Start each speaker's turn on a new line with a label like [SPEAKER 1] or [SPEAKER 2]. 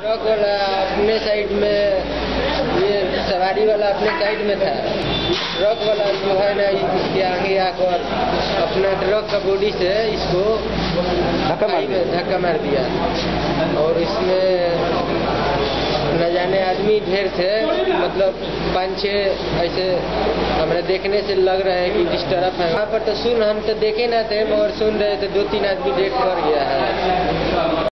[SPEAKER 1] Truck वाला अपने side में, ये सवारी वाला अपने साइड में था। ट्रक वाला जो है ना, इसके आगे आकर अपना ट्रक का बॉडी से इसको धक्का मार दिया। और इसमें न जाने आदमी ढेर थे, मतलब 5-6 ऐसे हमें देखने से लग रहा है कि डिस्टर्ब है। वहाँ पर तो हम तो देखे ना थे, मगर सुन रहे थे 2-3 आदमी डेथ कर गया है।